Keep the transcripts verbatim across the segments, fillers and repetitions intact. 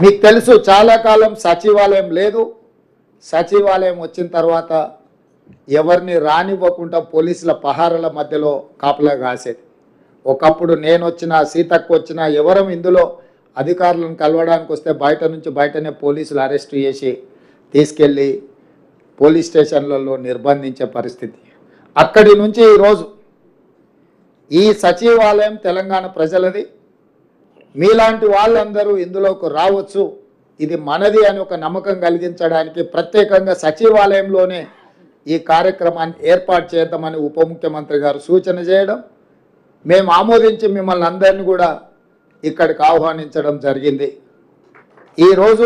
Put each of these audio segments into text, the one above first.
మీకు తెలుసు చాలా కాలం సచివాలయం లేదు. సచివాలయం వచ్చిన తర్వాత ఎవరిని రానివ్వకుండా పోలీసుల పహారాల మధ్యలో కాపలా కాసేది. ఒకప్పుడు నేను వచ్చినా సీతక్క వచ్చినా ఎవరం ఇందులో అధికారులను కలవడానికి వస్తే బయట నుంచి బయటనే పోలీసులు అరెస్ట్ చేసి తీసుకెళ్ళి పోలీస్ స్టేషన్లలో నిర్బంధించే పరిస్థితి. అక్కడి నుంచి ఈరోజు ఈ సచివాలయం తెలంగాణ ప్రజలది. మీలాంటి వాళ్ళందరూ ఇందులోకి రావచ్చు, ఇది మనది అని ఒక నమ్మకం కలిగించడానికి ప్రత్యేకంగా సచివాలయంలోనే ఈ కార్యక్రమాన్ని ఏర్పాటు చేద్దామని ఉప ముఖ్యమంత్రి గారు సూచన చేయడం, మేము ఆమోదించి మిమ్మల్ని అందరినీ కూడా ఇక్కడికి ఆహ్వానించడం జరిగింది. ఈరోజు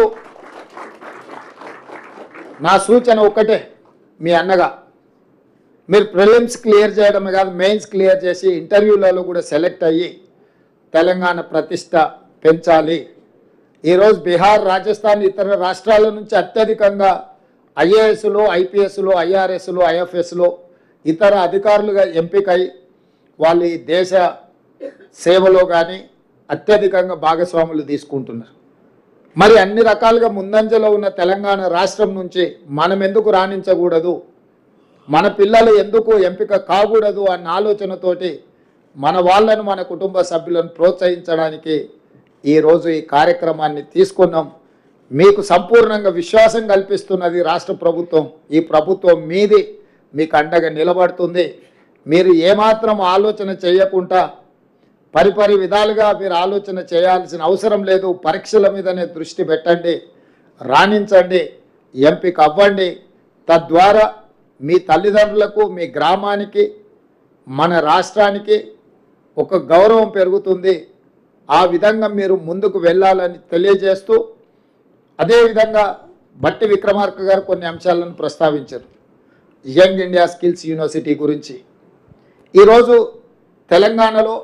నా సూచన ఒక్కటే, మీ అన్నగా మీరు ప్రిలిమ్స్ క్లియర్ చేయడమే కాదు మెయిన్స్ క్లియర్ చేసి ఇంటర్వ్యూలలో కూడా సెలెక్ట్ అయ్యి తెలంగాణ ప్రతిష్ట పెంచాలి. ఈరోజు బీహార్, రాజస్థాన్ ఇతర రాష్ట్రాల నుంచి అత్యధికంగా ఐఏఎస్లు, ఐపీఎస్లు, ఐఆర్ఎస్లు, ఐఎఫ్ఎస్లు ఇతర అధికారులుగా ఎంపికై వాళ్ళు ఈ దేశ సేవలో కానీ అత్యధికంగా భాగస్వాములు తీసుకుంటున్నారు. మరి అన్ని రకాలుగా ముందంజలో ఉన్న తెలంగాణ రాష్ట్రం నుంచి మనం ఎందుకు రాణించకూడదు, మన పిల్లలు ఎందుకు ఎంపిక కాకూడదు అన్న ఆలోచనతోటి మన వాళ్ళను మన కుటుంబ సభ్యులను ప్రోత్సహించడానికి ఈరోజు ఈ కార్యక్రమాన్ని తీసుకున్నాం. మీకు సంపూర్ణంగా విశ్వాసం కల్పిస్తున్నది రాష్ట్ర ప్రభుత్వం. ఈ ప్రభుత్వం మీది, మీకు అండగా నిలబడుతుంది. మీరు ఏమాత్రం ఆలోచన చేయకుండా పరిపరి విధాలుగా మీరు ఆలోచన చేయాల్సిన అవసరం లేదు. పరీక్షల మీదనే దృష్టి పెట్టండి, రాణించండి, ఎంపిక అవ్వండి. తద్వారా మీ తల్లిదండ్రులకు, మీ గ్రామానికి, మన రాష్ట్రానికి ఒక గౌరవం పెరుగుతుంది. ఆ విధంగా మీరు ముందుకు వెళ్ళాలని తెలియజేస్తూ, అదేవిధంగా బట్టి విక్రమార్క గారు కొన్ని అంశాలను ప్రస్తావించారు. యంగ్ ఇండియా స్కిల్స్ యూనివర్సిటీ గురించి ఈరోజు తెలంగాణలో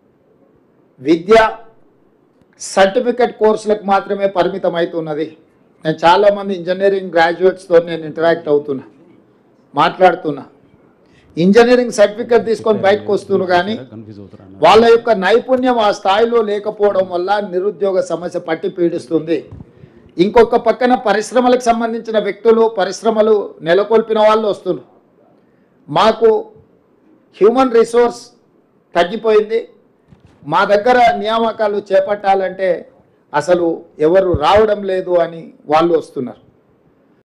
విద్య సర్టిఫికెట్ కోర్సులకు మాత్రమే పరిమితం అవుతున్నది. నేను చాలామంది ఇంజనీరింగ్ గ్రాడ్యుయేట్స్తో నేను ఇంటరాక్ట్ అవుతున్నా, మాట్లాడుతున్నా. ఇంజనీరింగ్ సర్టిఫికెట్ తీసుకొని బయటకు వస్తున్నారు, కానీ వాళ్ళ యొక్క నైపుణ్యం ఆ స్థాయిలో లేకపోవడం వల్ల నిరుద్యోగ సమస్య పట్టి పీడిస్తుంది. ఇంకొక పక్కన పరిశ్రమలకు సంబంధించిన వ్యక్తులు, పరిశ్రమలు నెలకొల్పిన వాళ్ళు వస్తున్నారు. మాకు హ్యూమన్ రిసోర్స్ తగ్గిపోయింది, మా దగ్గర నియామకాలు చేపట్టాలంటే అసలు ఎవరు రావడం లేదు అని వాళ్ళు వస్తున్నారు.